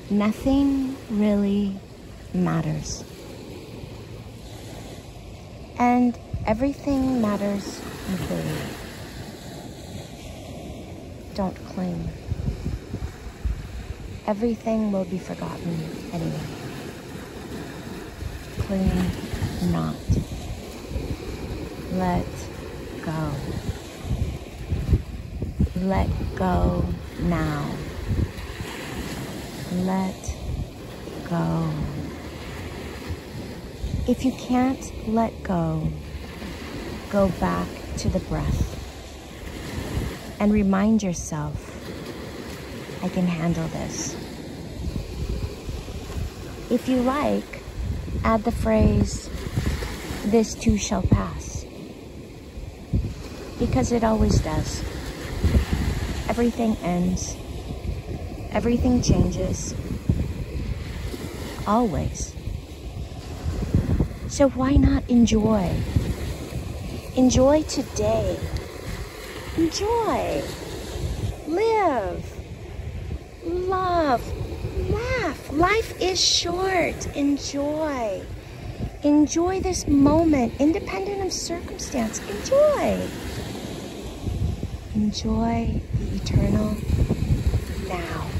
nothing really matters. And everything matters equally. Don't cling. Everything will be forgotten anyway. Cling not. Let go. Let go now. Let go. If you can't let go, go back to the breath and remind yourself, I can handle this. If you like, add the phrase, this too shall pass. Because it always does. Everything ends. Everything changes. Always. So why not enjoy? Enjoy today. Enjoy. Live. Love. Laugh. Life is short. Enjoy. Enjoy this moment, independent of circumstance. Enjoy. Enjoy the eternal now.